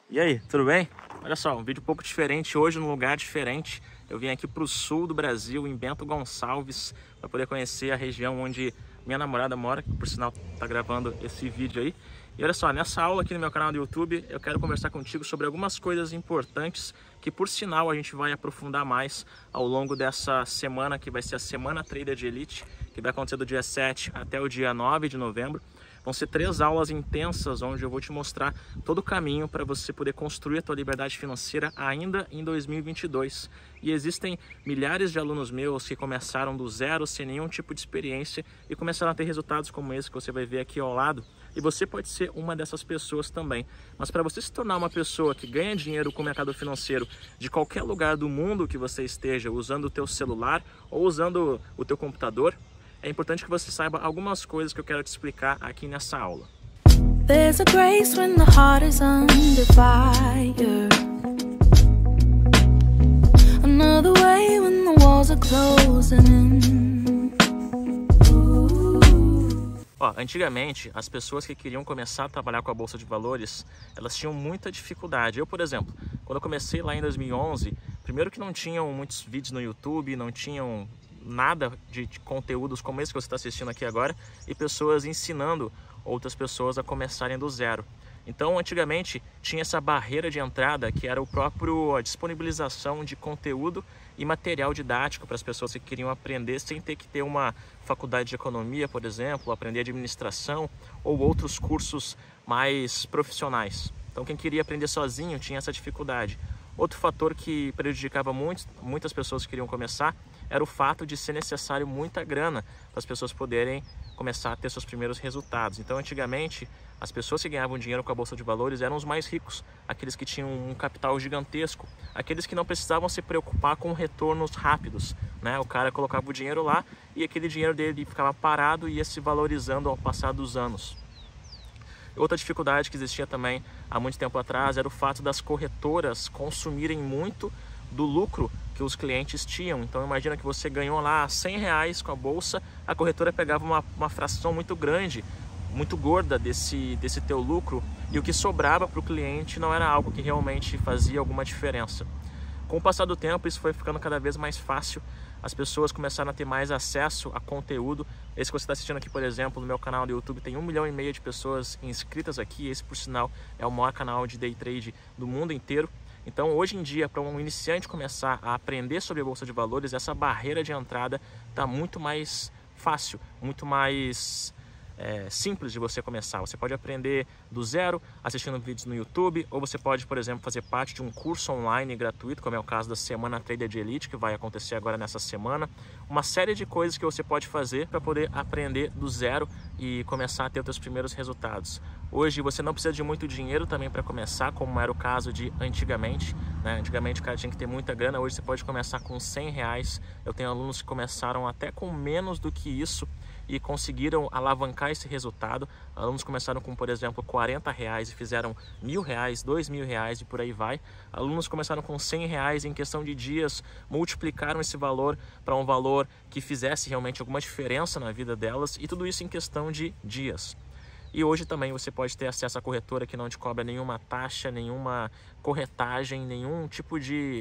E aí, tudo bem? Olha só, um vídeo um pouco diferente hoje, num lugar diferente. Eu vim aqui para o sul do Brasil, em Bento Gonçalves, para poder conhecer a região onde minha namorada mora, que por sinal tá gravando esse vídeo aí. E olha só, nessa aula aqui no meu canal do YouTube, eu quero conversar contigo sobre algumas coisas importantes que por sinal a gente vai aprofundar mais ao longo dessa semana, que vai ser a Semana Trader de Elite, que vai acontecer do dia 7 até o dia 9 de novembro. Vão ser 3 aulas intensas, onde eu vou te mostrar todo o caminho para você poder construir a tua liberdade financeira ainda em 2022. E existem milhares de alunos meus que começaram do zero, sem nenhum tipo de experiência, e começaram a ter resultados como esse que você vai ver aqui ao lado. E você pode ser uma dessas pessoas também. Mas para você se tornar uma pessoa que ganha dinheiro com o mercado financeiro de qualquer lugar do mundo que você esteja, usando o teu celular ou usando o teu computador, é importante que você saiba algumas coisas que eu quero te explicar aqui nessa aula. There's a grace when the heart is under fire. Another way when the walls are closing in. Ó, antigamente, as pessoas que queriam começar a trabalhar com a Bolsa de Valores, elas tinham muita dificuldade. Eu, por exemplo, quando eu comecei lá em 2011, primeiro que não tinham muitos vídeos no YouTube, não tinham nada de conteúdos como esse que você está assistindo aqui agora, e pessoas ensinando outras pessoas a começarem do zero. Então, antigamente, tinha essa barreira de entrada, que era a disponibilização de conteúdo e material didático para as pessoas que queriam aprender sem ter que ter uma faculdade de economia, por exemplo, aprender administração ou outros cursos mais profissionais. Então, quem queria aprender sozinho tinha essa dificuldade. Outro fator que prejudicava muitas pessoas que queriam começar era o fato de ser necessário muita grana para as pessoas poderem começar a ter seus primeiros resultados. Então, antigamente, as pessoas que ganhavam dinheiro com a Bolsa de Valores eram os mais ricos, aqueles que tinham um capital gigantesco, aqueles que não precisavam se preocupar com retornos rápidos, né? O cara colocava o dinheiro lá e aquele dinheiro dele ficava parado e ia se valorizando ao passar dos anos. Outra dificuldade que existia também há muito tempo atrás era o fato das corretoras consumirem muito do lucro que os clientes tinham. Então imagina que você ganhou lá R$100 com a bolsa, a corretora pegava uma fração muito grande, muito gorda desse teu lucro, e o que sobrava para o cliente não era algo que realmente fazia alguma diferença. Com o passar do tempo, isso foi ficando cada vez mais fácil. As pessoas começaram a ter mais acesso a conteúdo. Esse que você está assistindo aqui, por exemplo, no meu canal do YouTube, tem 1,5 milhão de pessoas inscritas aqui. Esse, por sinal, é o maior canal de day trade do mundo inteiro. Então, hoje em dia, para um iniciante começar a aprender sobre a Bolsa de Valores, essa barreira de entrada está muito mais fácil, muito mais simples de você começar. Você pode aprender do zero assistindo vídeos no YouTube, ou você pode, por exemplo, fazer parte de um curso online gratuito, como é o caso da Semana Trader de Elite, que vai acontecer agora nessa semana. Uma série de coisas que você pode fazer para poder aprender do zero e começar a ter os seus primeiros resultados. Hoje você não precisa de muito dinheiro também para começar, como era o caso de antigamente, né? Antigamente o cara tinha que ter muita grana, hoje você pode começar com R$100. Eu tenho alunos que começaram até com menos do que isso e conseguiram alavancar esse resultado. Alunos começaram com, por exemplo, R$40 e fizeram R$1.000, R$2.000 e por aí vai. Alunos começaram com R$100 e em questão de dias multiplicaram esse valor para um valor que fizesse realmente alguma diferença na vida delas, e tudo isso em questão de dias. E hoje também você pode ter acesso à corretora que não te cobra nenhuma taxa, nenhuma corretagem, nenhum tipo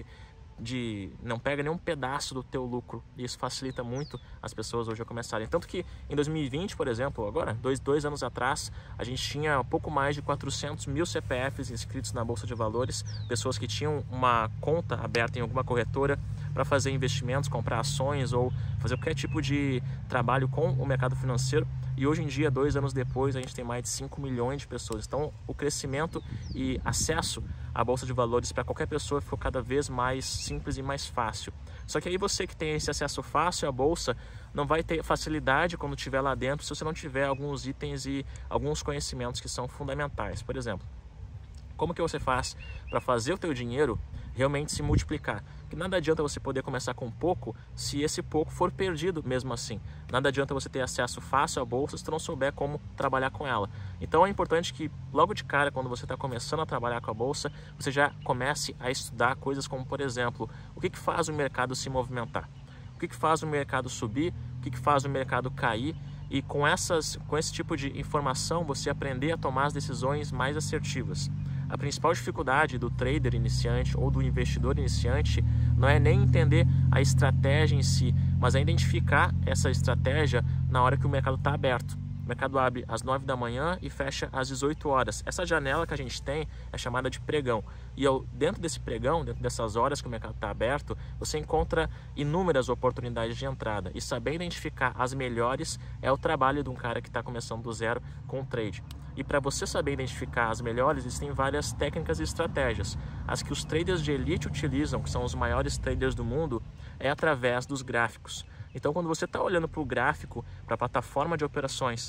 não pega nenhum pedaço do teu lucro, e isso facilita muito as pessoas hoje a começarem. Tanto que em 2020, por exemplo, agora, dois anos atrás, a gente tinha pouco mais de 400 mil CPFs inscritos na Bolsa de Valores, pessoas que tinham uma conta aberta em alguma corretora para fazer investimentos, comprar ações ou fazer qualquer tipo de trabalho com o mercado financeiro. E hoje em dia, 2 anos depois, a gente tem mais de 5 milhões de pessoas. Então, o crescimento e acesso à Bolsa de Valores para qualquer pessoa ficou cada vez mais simples e mais fácil. Só que aí você que tem esse acesso fácil à Bolsa não vai ter facilidade quando estiver lá dentro se você não tiver alguns itens e alguns conhecimentos que são fundamentais. Por exemplo, como que você faz para fazer o teu dinheiro realmente se multiplicar? Porque nada adianta você poder começar com pouco se esse pouco for perdido mesmo assim. Nada adianta você ter acesso fácil à bolsa se tu não souber como trabalhar com ela. Então é importante que logo de cara, quando você está começando a trabalhar com a bolsa, você já comece a estudar coisas como, por exemplo, o que faz o mercado se movimentar? O que faz o mercado subir? O que faz o mercado cair? E com esse tipo de informação você aprender a tomar as decisões mais assertivas. A principal dificuldade do trader iniciante ou do investidor iniciante não é nem entender a estratégia em si, mas é identificar essa estratégia na hora que o mercado está aberto. O mercado abre às 9 da manhã e fecha às 18 horas. Essa janela que a gente tem é chamada de pregão. E dentro desse pregão, dentro dessas horas que o mercado está aberto, você encontra inúmeras oportunidades de entrada. E saber identificar as melhores é o trabalho de um cara que está começando do zero com o trade. E para você saber identificar as melhores, existem várias técnicas e estratégias. As que os traders de elite utilizam, que são os maiores traders do mundo, é através dos gráficos. Então, quando você está olhando para o gráfico, para a plataforma de operações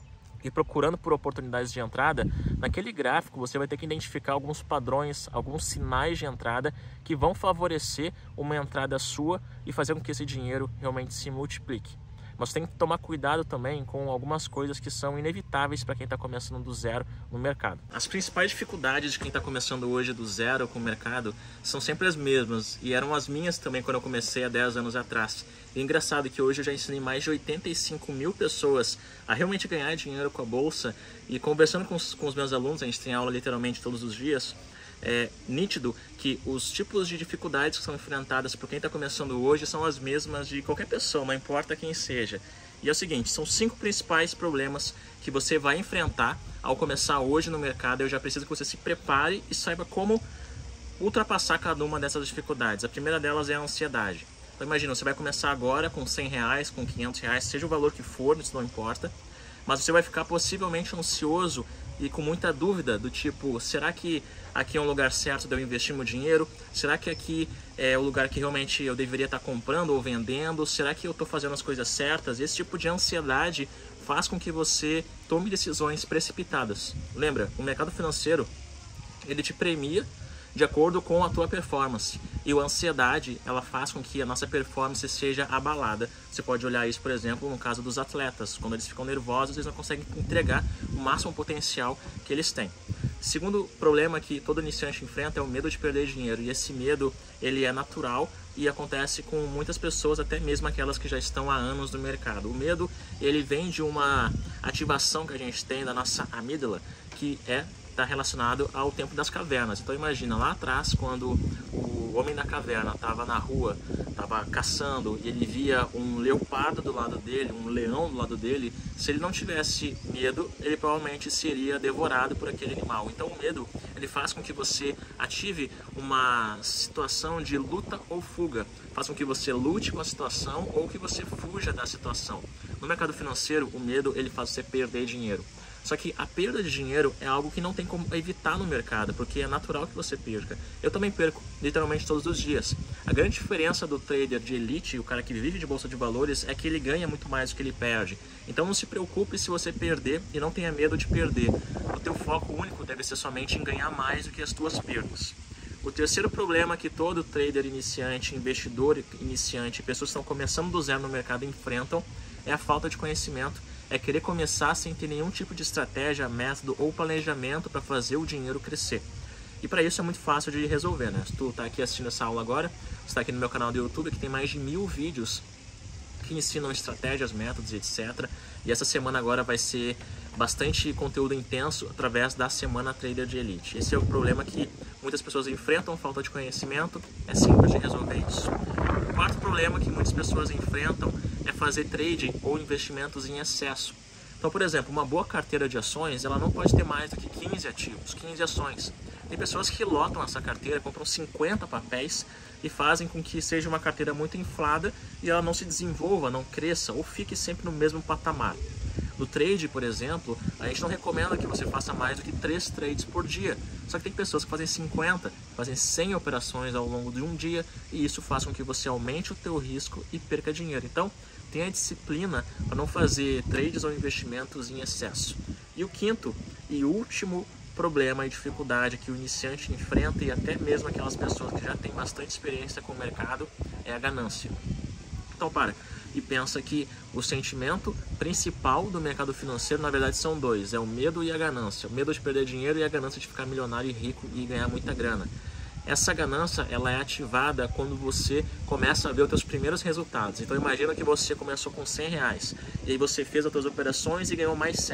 e procurando por oportunidades de entrada, naquele gráfico você vai ter que identificar alguns padrões, alguns sinais de entrada que vão favorecer uma entrada sua e fazer com que esse dinheiro realmente se multiplique. Mas tem que tomar cuidado também com algumas coisas que são inevitáveis para quem está começando do zero no mercado. As principais dificuldades de quem está começando hoje do zero com o mercado são sempre as mesmas e eram as minhas também quando eu comecei há 10 anos atrás. E é engraçado que hoje eu já ensinei mais de 85 mil pessoas a realmente ganhar dinheiro com a bolsa, e conversando com os meus alunos, a gente tem aula literalmente todos os dias, é nítido que os tipos de dificuldades que são enfrentadas por quem está começando hoje são as mesmas de qualquer pessoa, não importa quem seja. E é o seguinte, são 5 principais problemas que você vai enfrentar ao começar hoje no mercado. Eu já preciso que você se prepare e saiba como ultrapassar cada uma dessas dificuldades. A primeira delas é a ansiedade. Então imagina, você vai começar agora com R$100, com R$500, seja o valor que for, isso não importa, mas você vai ficar possivelmente ansioso e com muita dúvida do tipo, será que aqui é um lugar certo de eu investir meu dinheiro? Será que aqui é o lugar que realmente eu deveria estar comprando ou vendendo? Será que eu estou fazendo as coisas certas? Esse tipo de ansiedade faz com que você tome decisões precipitadas. Lembra, o mercado financeiro, ele te premia de acordo com a tua performance. E a ansiedade, ela faz com que a nossa performance seja abalada. Você pode olhar isso, por exemplo, no caso dos atletas. Quando eles ficam nervosos, eles não conseguem entregar o máximo potencial que eles têm. Segundo problema que todo iniciante enfrenta é o medo de perder dinheiro. E esse medo, ele é natural e acontece com muitas pessoas, até mesmo aquelas que já estão há anos no mercado. O medo, ele vem de uma ativação que a gente tem da nossa amígdala, que está relacionado ao tempo das cavernas. Então imagina, lá atrás, quando o homem da caverna estava na rua, estava caçando e ele via um leopardo do lado dele, um leão do lado dele, se ele não tivesse medo, ele provavelmente seria devorado por aquele animal. Então o medo, ele faz com que você ative uma situação de luta ou fuga, faz com que você lute com a situação ou que você fuja da situação. No mercado financeiro, o medo, ele faz você perder dinheiro. Só que a perda de dinheiro é algo que não tem como evitar no mercado, porque é natural que você perca. Eu também perco, literalmente todos os dias. A grande diferença do trader de elite, o cara que vive de bolsa de valores, é que ele ganha muito mais do que ele perde. Então não se preocupe se você perder e não tenha medo de perder. O teu foco único deve ser somente em ganhar mais do que as tuas perdas. O terceiro problema que todo trader iniciante, investidor iniciante, pessoas que estão começando do zero no mercado enfrentam é a falta de conhecimento. É querer começar sem ter nenhum tipo de estratégia, método ou planejamento para fazer o dinheiro crescer. E para isso é muito fácil de resolver, né? Se tu está aqui assistindo essa aula agora, você está aqui no meu canal do YouTube, que tem mais de 1000 vídeos que ensinam estratégias, métodos, etc. E essa semana agora vai ser bastante conteúdo intenso através da Semana Trader de Elite. Esse é o problema que muitas pessoas enfrentam, falta de conhecimento, é simples de resolver isso. O quarto problema que muitas pessoas enfrentam é fazer trading ou investimentos em excesso. Então, por exemplo, uma boa carteira de ações, ela não pode ter mais do que 15 ativos, 15 ações. Tem pessoas que lotam essa carteira, compram 50 papéis e fazem com que seja uma carteira muito inflada e ela não se desenvolva, não cresça ou fique sempre no mesmo patamar. No trade, por exemplo, a gente não recomenda que você faça mais do que 3 trades por dia. Só que tem pessoas que fazem 50, fazem 100 operações ao longo de um dia e isso faz com que você aumente o teu risco e perca dinheiro. Então, tenha disciplina para não fazer trades ou investimentos em excesso. E o quinto e último problema e dificuldade que o iniciante enfrenta, e até mesmo aquelas pessoas que já têm bastante experiência com o mercado, é a ganância. Então para e pensa que o sentimento principal do mercado financeiro na verdade são dois, é o medo e a ganância. O medo de perder dinheiro e a ganância de ficar milionário e rico e ganhar muita grana. Essa ganância, ela é ativada quando você começa a ver os seus primeiros resultados. Então imagina que você começou com R$100 e aí você fez as suas operações e ganhou mais 100.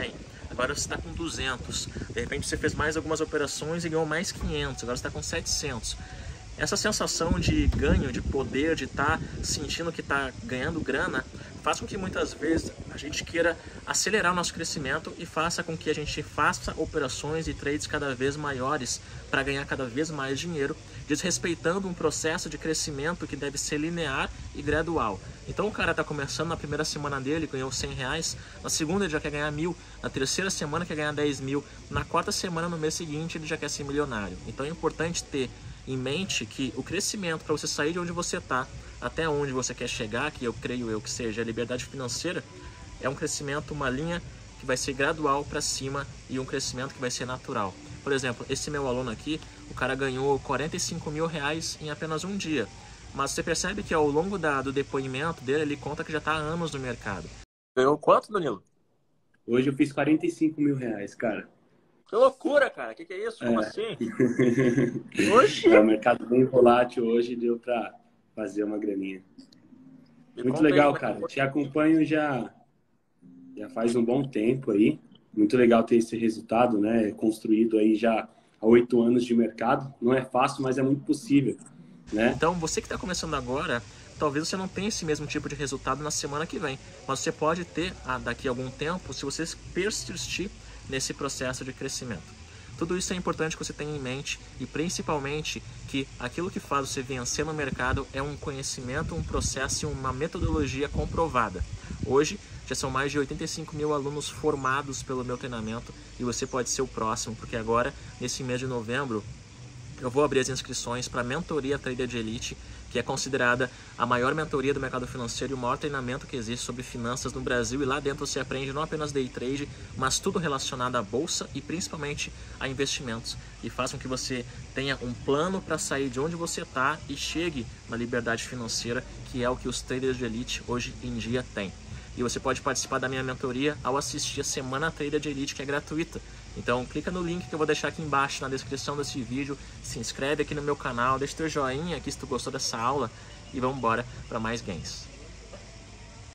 agora você está com 200, de repente você fez mais algumas operações e ganhou mais 500, agora você está com 700. Essa sensação de ganho, de poder, de estar sentindo que está ganhando grana, faz com que muitas vezes a gente queira acelerar o nosso crescimento e faça com que a gente faça operações e trades cada vez maiores para ganhar cada vez mais dinheiro, desrespeitando um processo de crescimento que deve ser linear e gradual. Então o cara está começando na primeira semana dele, ganhou R$100, na segunda ele já quer ganhar 1.000, na terceira semana quer ganhar 10.000, na quarta semana, no mês seguinte, ele já quer ser milionário. Então é importante ter em mente que o crescimento para você sair de onde você está até onde você quer chegar, que eu creio que seja a liberdade financeira, é um crescimento, uma linha que vai ser gradual para cima e um crescimento que vai ser natural. Por exemplo, esse meu aluno aqui, o cara ganhou R$45.000 em apenas um dia, mas você percebe que ao longo do depoimento dele, ele conta que já está há anos no mercado. Ganhou quanto, Danilo? Hoje eu fiz R$45.000, cara. Que loucura, cara. Que é isso? Como assim? Oxi! O mercado bem volátil hoje, deu pra fazer uma graninha. Muito legal, cara. Te acompanho já faz um bom tempo aí. Muito legal ter esse resultado, né? Construído aí já há 8 anos de mercado. Não é fácil, mas é muito possível, né? Então, você que está começando agora, talvez você não tenha esse mesmo tipo de resultado na semana que vem. Mas você pode ter daqui a algum tempo, se você persistir nesse processo de crescimento. Tudo isso é importante que você tenha em mente e principalmente que aquilo que faz você vencer no mercado é um conhecimento, um processo e uma metodologia comprovada. Hoje já são mais de 85.000 alunos formados pelo meu treinamento e você pode ser o próximo, porque agora, nesse mês de novembro, eu vou abrir as inscrições para a Mentoria Trader de Elite, que é considerada a maior mentoria do mercado financeiro e o maior treinamento que existe sobre finanças no Brasil. E lá dentro você aprende não apenas day trade, mas tudo relacionado à bolsa e principalmente a investimentos. E faz com que você tenha um plano para sair de onde você está e chegue na liberdade financeira, que é o que os traders de elite hoje em dia têm. E você pode participar da minha mentoria ao assistir a Semana Trader de Elite, que é gratuita. Então clica no link que eu vou deixar aqui embaixo na descrição desse vídeo, se inscreve aqui no meu canal, deixa teu joinha aqui se tu gostou dessa aula e vamos embora para mais gains.